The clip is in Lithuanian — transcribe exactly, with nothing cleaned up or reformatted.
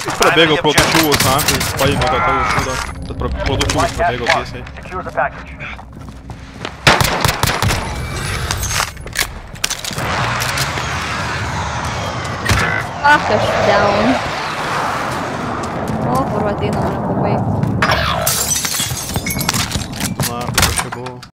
Prabėgau pro du čiūvus tankai, paėmė tą tavo šūdą. Tad pro, pro du čiūvus prabėgau tiesiai. Ach, aš down. O, kur ateina, noriu pabaigti.